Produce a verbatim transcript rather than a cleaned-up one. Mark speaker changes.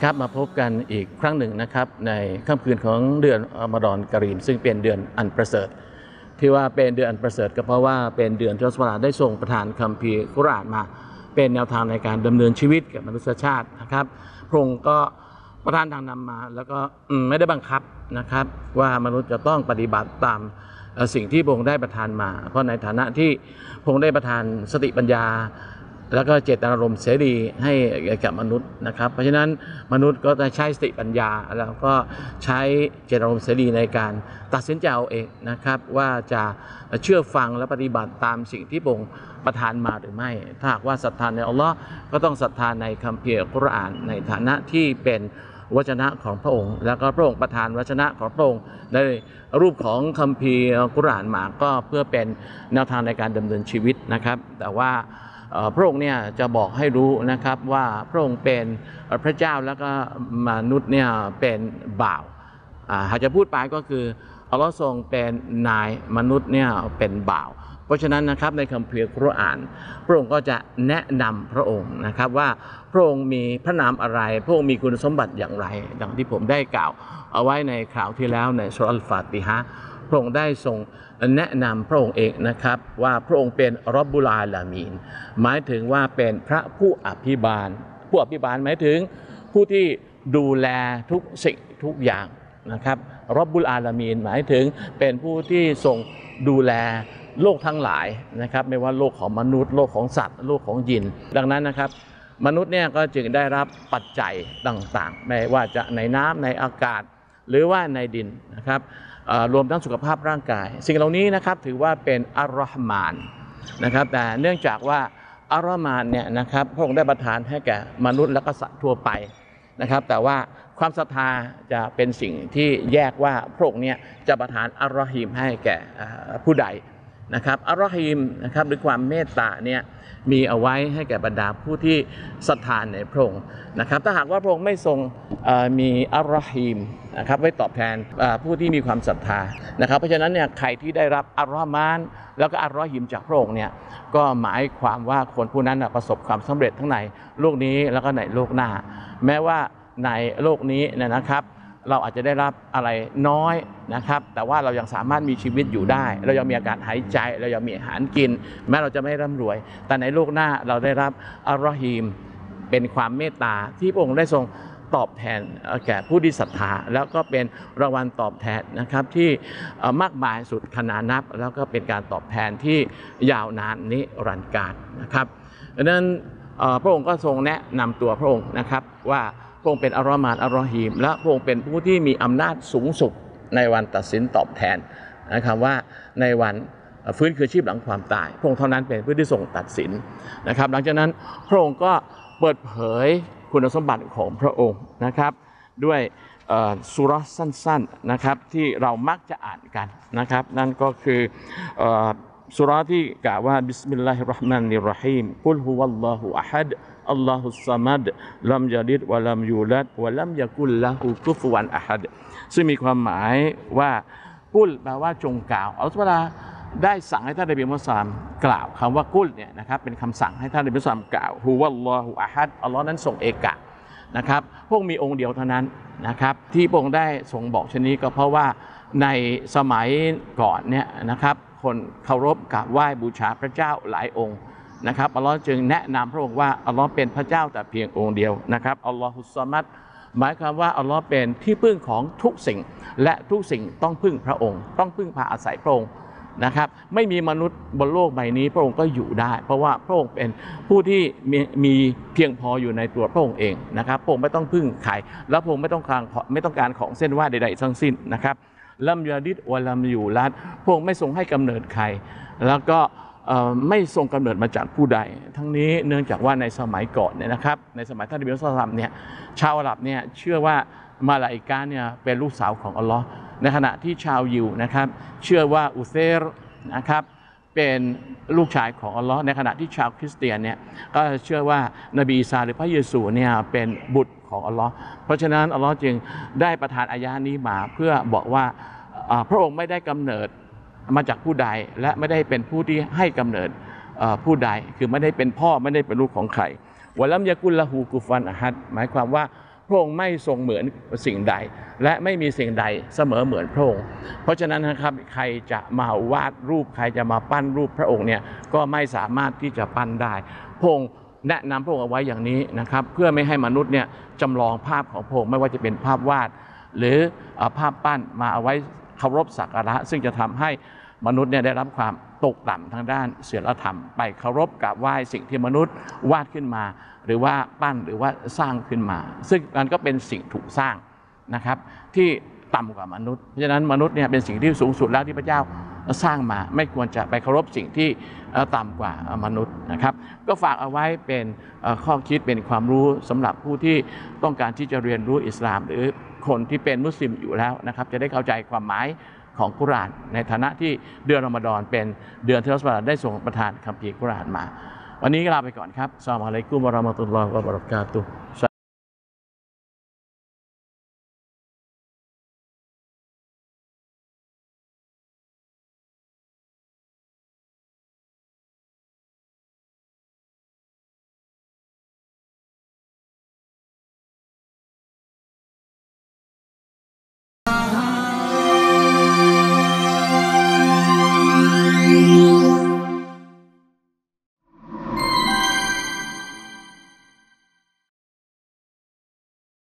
Speaker 1: ครับมาพบกันอีกครั้งหนึ่งนะครับในค่ำคืนของเดือนรอมฎอนกะรีมซึ่งเป็นเดือนอันประเสริฐที่ว่าเป็นเดือนอันประเสริฐก็เพราะว่าเป็นเดือนที่อัลเลาะห์ซุบฮานะฮูวะตะอาลาได้ทรงประทานคัมภีร์กุรอานมาเป็นแนวทางในการดำเนินชีวิตกับมนุษยชาตินะครับพระองค์ก็ประทานทางนำมาแล้วก็ไม่ได้บังคับนะครับว่ามนุษย์จะต้องปฏิบัติตามสิ่งที่พระองค์ได้ประทานมาเพราะในฐานะที่พระองค์ได้ประทานสติปัญญาแล้วก็เจตนารมณ์เสรีให้กับมนุษย์นะครับเพราะฉะนั้นมนุษย์ก็จะใช้สติปัญญาแล้วก็ใช้เจตนารมณ์เสรีในการตัดสินใจเอาเองนะครับว่าจะเชื่อฟังและปฏิบัติตามสิ่งที่พระองค์ประทานมาหรือไม่ถ้าหากว่าศรัทธาในอัลลอฮ์ก็ต้องศรัทธาในคัมภีร์อัลกุรอานในฐานะที่เป็นวจนะของพระองค์แล้วก็พระองค์ประทานวจนะของพระองค์ในรูปของคัมภีร์อัลกุรอานมาก็เพื่อเป็นแนวทางในการดำเนินชีวิตนะครับแต่ว่าพระองค์เนี่ยจะบอกให้รู้นะครับว่าพระองค์เป็นพระเจ้าแล้วก็มนุษย์เนี่ยเป็นบ่าวหากจะพูดไปก็คืออัลลอฮ์ทรงเป็นนายมนุษย์เนี่ยเป็นบ่าวเพราะฉะนั้นนะครับในคัมภีร์กุรอานพระองค์ก็จะแนะนำพระองค์นะครับว่าพระองค์มีพระนามอะไรพระองค์มีคุณสมบัติอย่างไรดังที่ผมได้กล่าวเอาไว้ในข่าวที่แล้วในซูเราะห์อัลฟาติฮะห์พระองค์ได้ทรงแนะนำพระองค์เองนะครับว่าพระองค์เป็นรอบบุลอาลามีนหมายถึงว่าเป็นพระผู้อภิบาลผู้อภิบาลหมายถึงผู้ที่ดูแลทุกสิ่งทุกอย่างนะครับรอบบุลอาลามีนหมายถึงเป็นผู้ที่ทรงดูแลโลกทั้งหลายนะครับไม่ว่าโลกของมนุษย์โลกของสัตว์โลกของยินดังนั้นนะครับมนุษย์เนี่ยก็จึงได้รับปัจจัยต่างๆไม่ว่าจะในน้ำในอากาศหรือว่าในดินนะครับรวมทั้งสุขภาพร่างกายสิ่งเหล่านี้นะครับถือว่าเป็นอัลลอฮ์มานนะครับแต่เนื่องจากว่าอัลลอฮ์มานเนี่ยนะครับพระองค์ได้ประทานให้แก่มนุษย์และก็สัตว์ทั่วไปนะครับแต่ว่าความศรัทธาจะเป็นสิ่งที่แยกว่าพระองค์เนี่ยจะประทานอัลลอฮีมให้แก่ผู้ใดนะครับอัลลอฮีมนะครับหรือความเมตตาเนี่ยมีเอาไว้ให้แก่บรรดาผู้ที่ศรัทธาในพระองค์นะครับถ้าหากว่าพระองค์ไม่ทรงมีอัลลอฮีมนะครับไว้ตอบแทนผู้ที่มีความศรัทธานะครับเพราะฉะนั้นเนี่ยใครที่ได้รับอัลลอฮ์มานแล้วก็อัลลอฮีมจากพระองค์เนี่ยก็หมายความว่าคนผู้นั้นประสบความสำเร็จทั้งในโลกนี้แล้วก็ในโลกหน้าแม้ว่าในโลกนี้นะครับเราอาจจะได้รับอะไรน้อยนะครับแต่ว่าเรายังสามารถมีชีวิตอยู่ได้เรายังมีอากาศหายใจเรายังมีอาหารกินแม้เราจะไม่ร่ำรวยแต่ในโลกหน้าเราได้รับอัลลอฮีมเป็นความเมตตาที่พระองค์ได้ทรงตอบแทนแก่ผู้ที่ศรัทธาแล้วก็เป็นรางวัลตอบแทนนะครับที่มากมายสุดขนานับแล้วก็เป็นการตอบแทนที่ยาวนานนิรันดร์กาลนะครับดังนั้นพระองค์ก็ทรงแนะนำตัวพระองค์นะครับว่าพระองค์เป็นอัลลอฮ์มานอัลลอฮีมและพระองค์เป็นผู้ที่มีอำนาจสูงสุดในวันตัดสินตอบแทนนะครับว่าในวันฟื้นคืนชีพหลังความตายพระองค์เท่านั้นเป็นผู้ที่ทรงตัดสินนะครับหลังจากนั้นพระองค์ก็เปิดเผยคุณสมบัติของพระองค์นะครับด้วยซูเราะห์สั้นๆนะครับที่เรามักจะอ่านกันนะครับนั่นก็คือซูเราะห์ที่กล่าวว่าบิสมิลลาฮิรเราะห์มานิรเราะฮีมกุลฮุวัลลอฮุอะฮัดอัลลอฮุสซะมัดลัมยะลิดวะลัมยูลัดวะลัมยะกุลละฮูกุฟุวันอะฮัดซึ่งมีความหมายว่ากุลแปลว่าจงกล่าวอัลลอฮฺตะอาลาได้สั่งให้ท่านนบีมุฮัมมัดกล่าวคำว่ากุลเนี่ยนะครับเป็นคำสั่งให้ท่านนบีมุฮัมมัดกล่าวฮุวัลลอฮุอะฮัดอัลลอฮ์นั้นทรงเอกะนะครับพระองค์มีองค์เดียวเท่านั้นนะครับที่พระองค์ได้ทรงบอกเช่นนี้ก็เพราะว่าในสมัยก่อนเนี่ยนะครับคนเคารพกราบไหว้บูชาพระเจ้าหลายองค์นะครับอัลลอฮ์จึงแนะนำพระองค์ว่าอัลลอฮ์เป็นพระเจ้าแต่เพียงองค์เดียวนะครับอัลลอฮุสซะมัดหมายความว่าอัลลอฮ์เป็นที่พึ่งของทุกสิ่งและทุกสิ่งต้องพึ่งพระองค์ต้องพึ่งพาอาศัยพระองค์นะครับไม่มีมนุษย์บนโลกใบนี้พระองค์ก็อยู่ได้เพราะว่าพระองค์เป็นผู้ที่มีมีเพียงพออยู่ในตัวพระองค์เองนะครับพระองค์ไม่ต้องพึ่งใครแล้วพระองค์ไม่ต้องการไม่ต้องการของเส้นไหว้ใดๆทั้งสิ้นนะครับลัมยะลิดวะลัมยูลัดพระองค์ไม่ทรงให้กำเนิดใครแล้วก็ไม่ทรงกำเนิดมาจากผู้ใดทั้งนี้เนื่องจากว่าในสมัยก่อนเนี่ยนะครับในสมัยท่านนบีมุฮัมมัดเนี่ยชาวอาหรับเนี่ยเชื่อว่ามาลาอิกะห์เนี่ยเป็นลูกสาวของอัลลอฮ์ในขณะที่ชาวยิวนะครับเชื่อว่าอุเซรนะครับเป็นลูกชายของอัลลอฮ์ในขณะที่ชาวคริสเตียนเนี่ยก็เชื่อว่านบีอีสาหรือพระเยซูเนี่ยเป็นบุตรของอัลลอฮ์เพราะฉะนั้นอัลลอฮ์จึงได้ประทานอายะห์นี้มาเพื่อบอกว่าพระองค์ไม่ได้กำเนิดมาจากผู้ใดและไม่ได้เป็นผู้ที่ให้กำเนิดผู้ใดคือไม่ได้เป็นพ่อไม่ได้เป็นลูกของใครวะลัมยะกุลละฮูกุฟันอะฮัดหมายความว่าพระองค์ไม่ทรงเหมือนสิ่งใดและไม่มีสิ่งใดเสมอเหมือนพระองค์เพราะฉะนั้นนะครับใครจะมาวาดรูปใครจะมาปั้นรูปพระองค์เนี่ยก็ไม่สามารถที่จะปั้นได้พระองค์แนะนำพระองค์เอาไว้อย่างนี้นะครับเพื่อไม่ให้มนุษย์เนี่ยจำลองภาพของพระองค์ไม่ว่าจะเป็นภาพวาดหรือภาพปั้นมาเอาไว้เคารพสักการะซึ่งจะทำให้มนุษย์เนี่ยได้รับความตกต่ำทางด้านศีลธรรมไปเคารพกราบไหว้สิ่งที่มนุษย์วาดขึ้นมาหรือว่าปั้นหรือว่าสร้างขึ้นมาซึ่งมันก็เป็นสิ่งถูกสร้างนะครับที่ต่ำกว่ามนุษย์เพราะฉะนั้นมนุษย์เนี่ยเป็นสิ่งที่สูงสุดแล้วที่พระเจ้าสร้างมาไม่ควรจะไปเคารพสิ่งที่ต่ำกว่ามนุษย์นะครับก็ฝากเอาไว้เป็นข้อคิดเป็นความรู้สำหรับผู้ที่ต้องการที่จะเรียนรู้อิสลามหรือคนที่เป็นมุสลิมอยู่แล้วนะครับจะได้เข้าใจความหมายของกุรอานในฐานะที่เดือนรอมฎอนเป็นเดือนที่อัลเลาะห์ได้ทรงประทานคัมภีร์กุรอานมาวันนี้ลาไปก่อนครับอัสสลามุอะลัยกุมวะเราะมะตุลลอฮิวะบะเราะกาตุฮ์